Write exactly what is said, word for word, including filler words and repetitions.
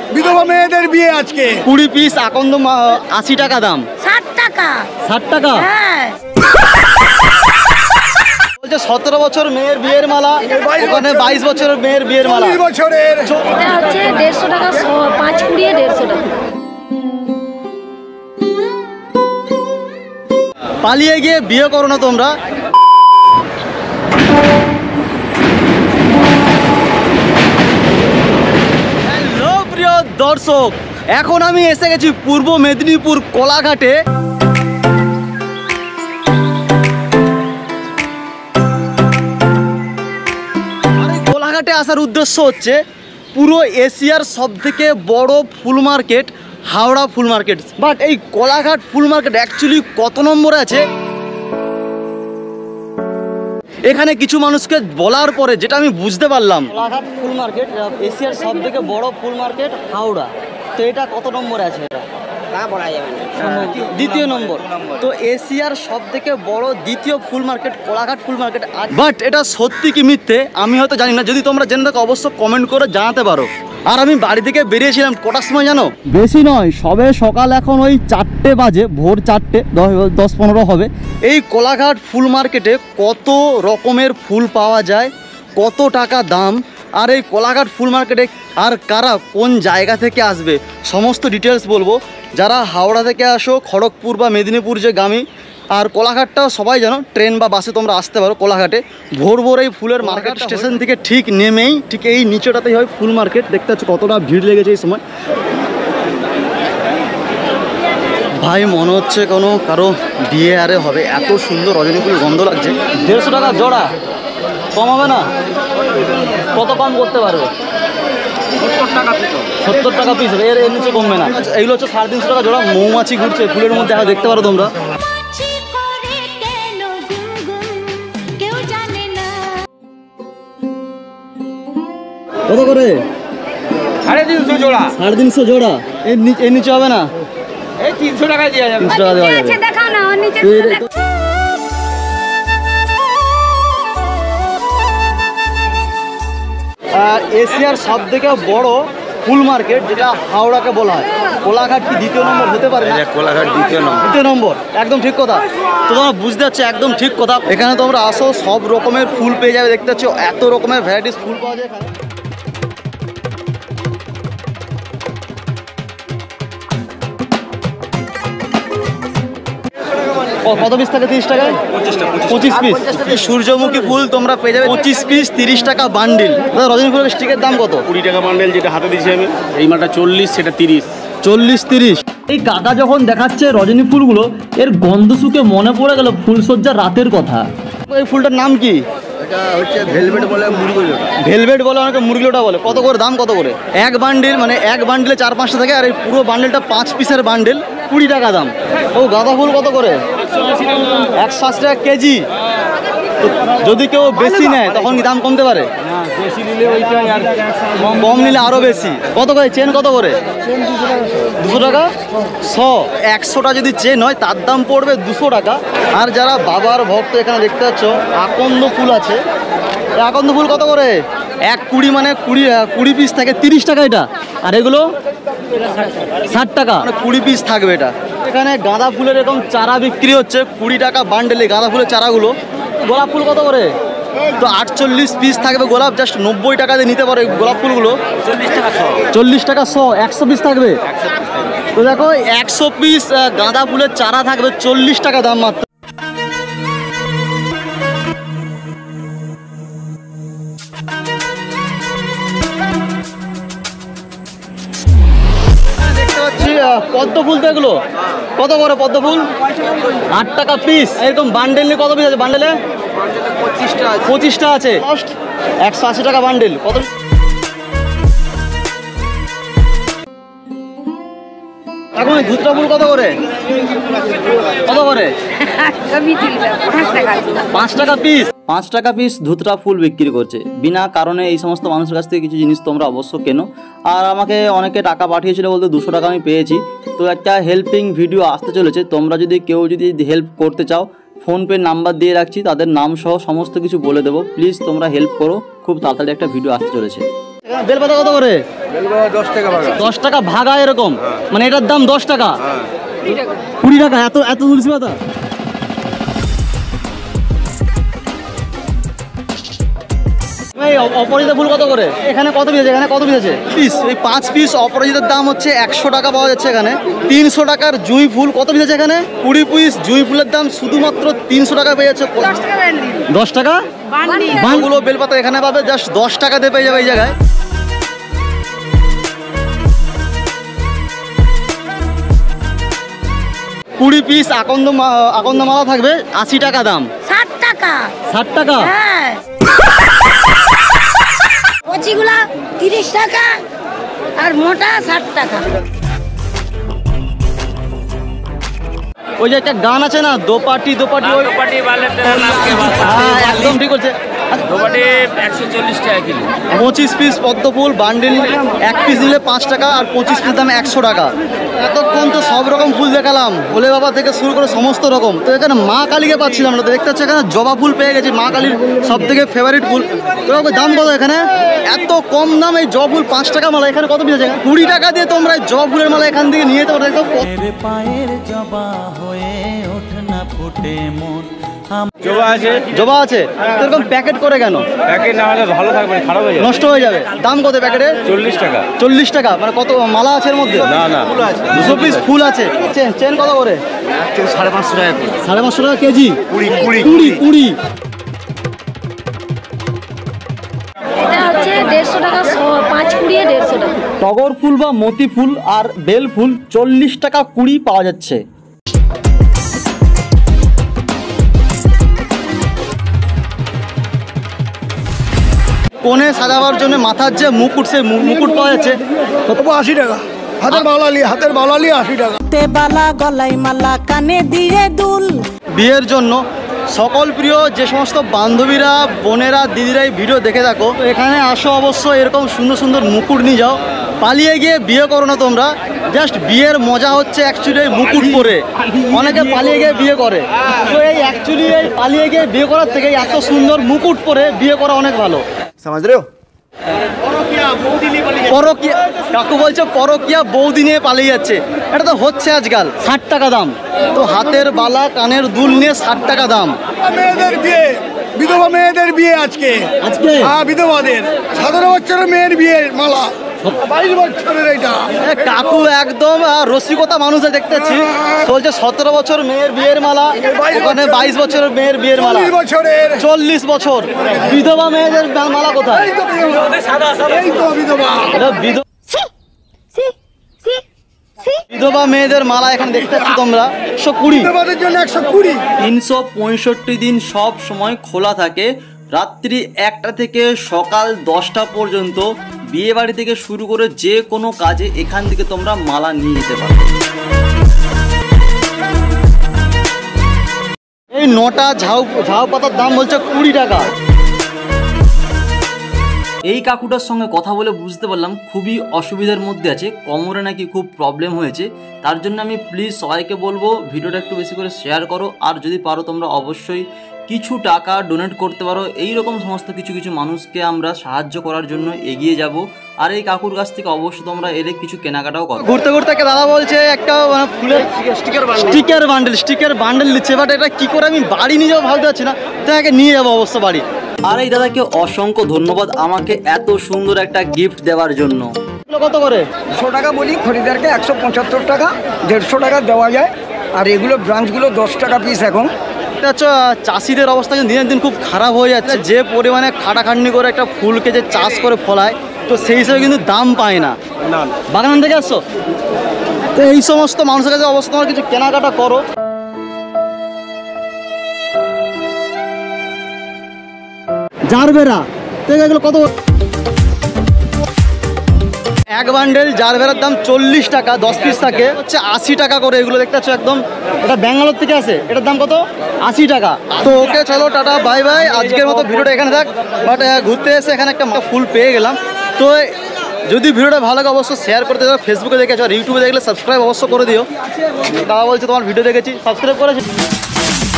বিধবা মেয়েদের বিয়ে আজকে কুড়ি পিস আকন্দ আশি টাকা দাম। ষাট টাকা। ষাট টাকা? হ্যাঁ। বলছে সতেরো বছর মেয়ের বিয়ের মালা, ওখানে বাইশ বছরের মেয়ের বিয়ের মালা। বছরের এটা হচ্ছে দেড়শো টাকা, পাঁচ কুড়িয়ে দেড়শো টাকা। পালিয়ে গিয়ে বিয়ে করো না তোমরা। হ্যালো প্রিয় দর্শক, এখন আমি এসে গেছি পূর্ব মেদিনীপুর কোলাঘাটে। কোলাঘাটে আসার উদ্দেশ্য হচ্ছে পুরো এশিয়ার সবথেকে বড় ফুল মার্কেট হাওড়া ফুল মার্কেট। বাট এই কোলাঘাট ফুল মার্কেট অ্যাকচুয়ালি কত নম্বরে আছে এখানে কিছু মানুষকে বলার পরে যেটা আমি বুঝতে পারলাম, কোলাঘাট ফুল মার্কেট এশিয়ার সবথেকে বড় ফুল মার্কেট হাওড়া। তো এটা কত নম্বরে আছে? এটা বলা যাবে না, দ্বিতীয় নম্বর। তো এশিয়ার সব থেকে বড় দ্বিতীয় ফুল মার্কেট কোলাঘাট ফুল মার্কেট। বাট এটা সত্যি কি মিথ্যে আমি হয়তো জানি না, যদি তোমরা জেনে থাকো অবশ্য কমেন্ট করে জানাতে পারো। আর আমি বাড়ি থেকে বেরিয়েছিলাম কটার সময় জানো? বেশি নয়, সবে সকাল এখন ওই চারটে বাজে, ভোর চারটে দশ পনেরো হবে। এই কোলাঘাট ফুল মার্কেটে কত রকমের ফুল পাওয়া যায়, কত টাকা দাম, আর এই কোলাঘাট ফুল মার্কেটে আর কারা কোন জায়গা থেকে আসবে সমস্ত ডিটেলস বলবো। যারা হাওড়া থেকে আসো, খড়গপুর বা মেদিনীপুর যে গামী, আর কোলাঘাটটা সবাই জানো, ট্রেন বা বাসে তোমরা আসতে পারো কোলাঘাটে। ভোর ভোর এই ফুলের মার্কেট স্টেশন থেকে ঠিক নেমেই ঠিক এই নিচেটাতেই হয় ফুল মার্কেট। দেখতে পাচ্ছ কতটা ভিড় লেগেছে এই সময়। ভাই মনে হচ্ছে কোনো কারো বিয়ে আরে হবে, এত সুন্দর রজনী ফুল গন্ধ লাগছে। দেড়শো টাকা জোড়া, কম হবে না? কত কম করতে পারবে? সত্তর টাকা পিস, এর এর নিচে কমবে না। এইগুলো হচ্ছে সাড়ে তিনশো টাকা জোড়া। মৌমাছি ঘুরছে ফুলের মধ্যে, দেখতে পারো তোমরা। কত করে? সাড়ে তিনশো জোড়া। সাড়ে তিনশো জোড়া, এর নিচে এর নিচে হবে না? এই তিনশো টাকা দেওয়া যাবে। তিনশো টাকা দেওয়া যাবে। দেখাও না, ওর নিচে এশিয়ার সব থেকে বড় ফুল মার্কেট যেটা হাওড়াকে বলা হয়, কোলাঘাট কি দ্বিতীয় নম্বর হতে পারে? কোলাঘাট দ্বিতীয় নম্বর। দ্বিতীয় নম্বর, একদম ঠিক কথা। তো তোমরা বুঝতে পারছো, একদম ঠিক কথা। এখানে তোমরা আসো, সব রকমের ফুল পেয়ে যাবে। দেখতে পাচ্ছ এত রকমের ভ্যারাইটিস ফুল পাওয়া যায় এখানে। কত পিস থাকে? তিরিশ টাকায় পঁচিশ পিস। সূর্যমুখী ফুল তোমরা পেয়ে যাবে পঁচিশ পিস, তিরিশ টাকা বান্ডিল। রজনী ফুলের স্টিকের দাম কত? কুড়ি টাকা বান্ডেল, যেটা হাতে দিচ্ছি আমি। এই মালটা চল্লিশ, সেটা তিরিশ। চল্লিশ তিরিশ। এই কাকা যখন দেখাচ্ছে রজনী ফুলগুলো, এর গন্ধ শুকে মনে পড়ে গেল ফুলসজ্জার রাতের কথা। এই ফুলটার নাম কি? এটা হচ্ছে ভেলভেট বলে, মুরগি লোটা। ভেলভেট বলে, অনেকে মুরগি লোটা বলে। কত করে দাম? কত করে? এক বান্ডিল মানে এক বান্ডিলে চার পাঁচটা থাকে, আর এই পুরো বান্ডিলটা পাঁচ পিসের বান্ডিল, কুড়ি টাকা দাম। ও গাঁদা ফুল কত করে? একশো আশি টাকা কেজি। যদি কেউ বেশি নেয় তখন কি দাম কমতে পারে? বেশি নিলে ওইটাই, আর কম নিলে আরো বেশি। কত করে চেন? কত করে? দুশো টাকা শ। একশোটা যদি চেন হয় তার দাম পড়বে দুশো টাকা। আর যারা বাবার ভক্ত, এখানে দেখতে পাচ্ছ আকন্দ ফুল আছে। আকন্দ ফুল কত করে? এক কুড়ি, মানে কুড়ি কুড়ি পিস থাকে, তিরিশ টাকা এটা। আর এগুলো ষাট টাকা, মানে কুড়ি পিস থাকবে এটা। এখানে গাঁদা ফুলের এরকম চারা বিক্রি হচ্ছে কুড়ি টাকা বান্ডেলে, গাঁদা ফুলের চারাগুলো। গোলাপ ফুল কত করে? তো আটচল্লিশ পিস থাকবে গোলাপ, জাস্ট নব্বই টাকা দিয়ে নিতে পারো এই গোলাপ ফুলগুলো। চল্লিশ টাকা শ। চল্লিশ টাকা শ, একশো পিস থাকবে। তো দেখো একশো পিস গাঁদা ফুলের চারা থাকবে চল্লিশ টাকা দাম মাত্র। দেখতে পাচ্ছি পদ্ম ফুল। তো এগুলো কত করে পদ্ম ফুল? আট টাকা পিস। এরকম বান্ডেল নিয়ে কত পিস আছে? বান্ডেলে পঁচিশটা পঁচিশটা আছে। একশো আশি টাকা বান্ডেল। কত? এখন ধুতরা ফুল কত করে? কত করে? পাঁচ টাকা পিস। পাঁচ টাকা পিস ধুতরা ফুল বিক্রি করছে বিনা কারণে। এই সমস্ত মানুষের কাছ থেকে কিছু জিনিস তোমরা অবশ্য কেনো। আর আমাকে অনেকে টাকা পাঠিয়েছিল বলতে দুশো টাকা আমি পেয়েছি। তো একটা হেল্পিং ভিডিও আসতে চলেছে। তোমরা যদি কেউ যদি হেল্প করতে চাও, ফোনপে নাম্বার দিয়ে রাখছি, তাদের নাম সহ সমস্ত কিছু বলে দেবো। প্লিজ তোমরা হেল্প করো, খুব তাড়াতাড়ি একটা ভিডিও আসতে চলেছে। বেলপাতা কত করে? দশ টাকা ভাড়া। দশ টাকা ভাগা এরকম, মানে এটার দাম দশ টাকা, কুড়ি টাকা এত এত তুলসী পাতা। এই অপরাজিতা ফুল কত করে? এখানে কত পিস আছে? এখানে কত পিস আছে? পিস এই পাঁচ পিস অপরাজিতার দাম হচ্ছে একশো টাকা পাওয়া যাচ্ছে এখানে। তিনশো টাকার জুঁই ফুল কত পিস আছে এখানে? কুড়ি পিস জুঁই ফুলের দাম শুধুমাত্র তিনশো টাকা পেয়ে যাচ্ছে। দশ টাকা বানগুলো বেলপাতা এখানে পাবে জাস্ট দশ টাকা দিয়ে পেয়ে যাবে এই জায়গায়। কুড়ি পিস আকন্দ আকন্দ মালা থাকবে, আশি টাকা দাম। ষাট টাকা। ষাট টাকা? হ্যাঁ। কচিগুলা তিরিশ টাকা আর মোটা ষাট টাকা। ওই যে একটা গান আছে না, দোপাটি দোপাটি, ওই দোপাটি वाले तेरा नाम के बात। হ্যাঁ একদম ঠিক বলছে। দোপাটি একশো চল্লিশ টাকা কিলো। পঁচিশ পিস পদ্ম ফুল বান্ডিল, এক পিস নিলে পাঁচ টাকা আর পঁচিশ পিস দাম একশো টাকা। এতক্ষণ তো সব রকম ফুল দেখালাম, ভোলে বাবা থেকে শুরু করে সমস্ত রকম। তো এখানে মা কালীকে পাচ্ছিলাম না, তো দেখতে পাচ্ছি এখানে জবা ফুল পেয়ে গেছি, মা কালীর সব থেকে ফেভারিট ফুল। তো দাম কত এখানে? এত কম দাম এই জবা ফুল, পাঁচ টাকা মালা। এখানে কত পিস আছে? কুড়ি টাকা দিয়ে তোমরা এই জবা ফুলের মালা এখান থেকে নিয়ে যেতে পারো। পায়ের জবা হয়ে ওঠ না ফুটে মন। জবা আছে, জবা আছে, এরকম প্যাকেট করে কেন? প্যাকেট না হলে ভালো থাকবে না, খারাপ হয়ে যাবে, নষ্ট হয়ে যাবে। দাম কত প্যাকেটে? চল্লিশ টাকা। চল্লিশ টাকা মানে কত মালা আছে এর মধ্যে? না না, দুশো পিস ফুল আছে। চেন চেন কত করে? সাড়ে পাঁচশো টাকা। সাড়ে পাঁচশো টাকা কেজি। কুড়ি কুড়ি কুড়ি কুড়ি এটা হচ্ছে দেড়শো টাকা, শ- পাঁচ কুড়িয়ে দেড়শো টাকা। টগর ফুল বা মতি ফুল আর বেল ফুল চল্লিশ টাকা কুড়ি পাওয়া যাচ্ছে। কোণে সাজাবার জন্য মাথার যে মুকুট, সেই মু- মুকুট পাওয়া যাচ্ছে কত? আশি টাকা। হাতের বালালি, হাতের বালালি আশি টাকা। তে বালা গলাই মালা কানে দিয়ে দুল। বিয়ের জন্য সকল প্রিয় যে সমস্ত বান্ধবীরা, বোনেরা, দিদিরা এই ভিডিও দেখে থাকো, তো এখানে আসো অবশ্যই, এরকম সুন্দর সুন্দর মুকুট নিয়ে যাও। পালিয়ে গিয়ে বিয়ে করো না তোমরা, জাস্ট বিয়ের মজা হচ্ছে অ্যাকচুয়ালি এই মুকুট পরে। অনেকে পালিয়ে গিয়ে বিয়ে করে, তো এই অ্যাকচুয়ালি এই পালিয়ে গিয়ে বিয়ে করার থেকে এত সুন্দর মুকুট পরে বিয়ে করা অনেক ভালো। সমাজ রে পরকিয়া, কাকু বলছে পরকিয়া বৌদি নিয়ে পালিয়ে যাচ্ছে, এটা তো হচ্ছে আজকাল। ষাট টাকা দাম, তো হাতের বালা কানের দুল নিয়ে ষাট টাকা দাম। মেয়েদের বিয়ে, বিধবা মেয়েদের বিয়ে আজকে। আজকে হ্যাঁ, বিধবাদের সতেরো বছরের মেয়ের বিয়ে মালা, বাইশ বছরের। এইটা এ কাকু একদম আহ, রসিকতা মানুষে দেখতে পাচ্ছি, বলছে সতেরো বছর মেয়ের বিয়ের মালা, ওখানে বাইশ বছরের মেয়ের বিয়ের মালা, চল্লিশ বছরের। চল্লিশ বছর। বিধবা মেয়েদের মালা কোথায়? এই তো বিধবা, এই তো বিধবা। এটা বিধ- বিধবা মেয়েদের মালা এখানে দেখতে পাচ্ছি তোমরা, একশো কুড়ি। বিধবাদের জন্য একশো কুড়ি। তিনশো পঁয়ষট্টি দিন সব সময় খোলা থাকে, রাত্রি একটা থেকে সকাল দশটা পর্যন্ত। বিয়ে বাড়ি থেকে শুরু করে যে কোনো কাজে এখান থেকে তোমরা মালা নিয়ে যেতে পারো। এই নটা ঝাউ ঝাউ পাতার দাম বলছে কুড়ি টাকা। এই কাকুটার সঙ্গে কথা বলে বুঝতে পারলাম খুবই অসুবিধার মধ্যে আছে, কোমরে নাকি খুব প্রবলেম হয়েছে। তার জন্য আমি প্লিজ সবাইকে বলবো ভিডিওটা একটু বেশি করে শেয়ার করো, আর যদি পারো তোমরা অবশ্যই কিছু টাকা ডোনেট করতে পারো। এই রকম সমস্ত কিছু কিছু মানুষকে আমরা সাহায্য করার জন্য এগিয়ে যাব, আর এই কাকুর কাছ থেকে অবশ্যই তোমরা এলে কিছু কেনাকাটাও করো। ঘুরতে ঘুরতে দাদা বলছে একটা মানে ফুলের স্টিকার বান্ডেল স্টিকার বান্ডেল দিচ্ছে, বাট এটা কি করে আমি বাড়ি নিয়ে যাবো ভাবতে পারছি না, তো একে নিয়ে যাবো অবশ্য বাড়ি। আর এই দাদাকে অসংখ্য ধন্যবাদ আমাকে এত সুন্দর একটা গিফট দেওয়ার জন্য। কত করে? একশো টাকা বলি খরিদারকে, একশো পঁচাত্তর টাকা, দেড়শো টাকা দেওয়া যায়। আর এগুলো ব্রাঞ্চগুলো দশ টাকা পিস এখন। এটা হচ্ছে চাষিদের অবস্থা কিন্তু দিনের দিন খুব খারাপ হয়ে যাচ্ছে, যে পরিমাণে খাটাখাটনি করে একটা ফুলকে যে চাষ করে ফলায়, তো সেই হিসেবে কিন্তু দাম পায় না। বাগান থেকে আসছো, তো এই সমস্ত মানুষের কাছে অবস্থা তোমরা কিছু কেনাকাটা করো। জারবেরা তো এগুলো কত? এক বান্ডেল জারবেরার দাম চল্লিশ টাকা, দশ পিস থাকে হচ্ছে আশি টাকা করে। এগুলো দেখতে পাচ্ছ একদম, এটা ব্যাঙ্গালোর থেকে আসে, এটার দাম কত? আশি টাকা। তো ওকে চলো টাটা বাই বাই, আজকের মতো ভিডিওটা এখানে থাক। বাট ঘুরতে এসে এখানে একটা ফুল পেয়ে গেলাম। তো যদি ভিডিওটা ভালো লাগে অবশ্যই শেয়ার করতে দাও, ফেসবুকে দেখেছো আর ইউটিউবে দেখলে সাবস্ক্রাইব অবশ্য করে দিও। দাদা বলছে তোমার ভিডিও দেখেছি, সাবস্ক্রাইব করেছি।